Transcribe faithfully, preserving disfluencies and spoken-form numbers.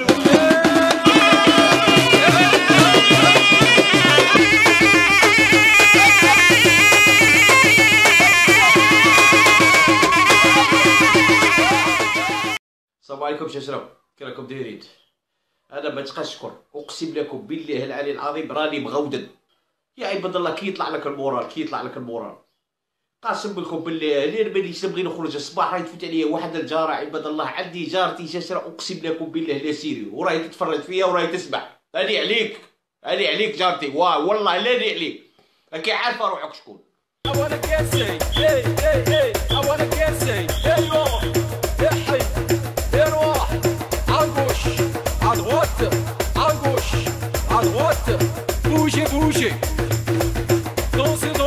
السلام عليكم شاشرة، كي راكم دايرين؟ انا ما تبقاش شكر، اقسم لكم بالله العلي العظيم راني مغودن. يا عباد الله كي يطلع لك المورال، كي يطلع لك المورال قاسم لكم بالله لين مانيش نبغي نخرج الصباح راهي تفوت عليا واحد الجاره. عباد الله عندي جارتي شاشرة اقسم لكم بالله لا سيريو، وراهي تتفرج فيا وراهي تسمع. هاني عليك، هاني عليك جارتي، واه والله لاني عليك، راكي عارفه روحك شكون. I wanna get say, hey, hey, hey, I wanna get say, hey, yo, hey, hey, hey, روح عالقوش عالغوت عالقوش عالغوت بوجي بوجي danser